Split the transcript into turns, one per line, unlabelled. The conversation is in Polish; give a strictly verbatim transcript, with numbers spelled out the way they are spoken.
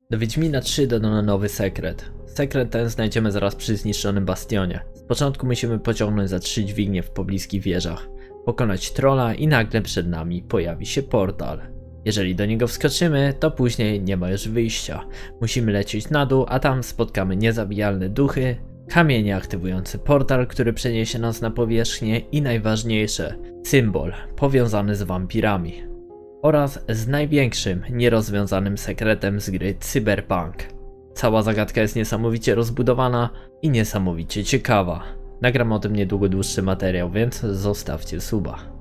Do Wiedźmina trzy dodano nowy sekret. Sekret ten znajdziemy zaraz przy zniszczonym bastionie. Z początku musimy pociągnąć za trzy dźwignie w pobliskich wieżach, pokonać trolla i nagle przed nami pojawi się portal. Jeżeli do niego wskoczymy, to później nie ma już wyjścia. Musimy lecieć na dół, a tam spotkamy niezabijalne duchy, kamienie aktywujący portal, który przeniesie nas na powierzchnię i najważniejsze, symbol powiązany z wampirami. Oraz z największym, nierozwiązanym sekretem z gry Cyberpunk. Cała zagadka jest niesamowicie rozbudowana i niesamowicie ciekawa. Nagram o tym niedługo dłuższy materiał, więc zostawcie suba.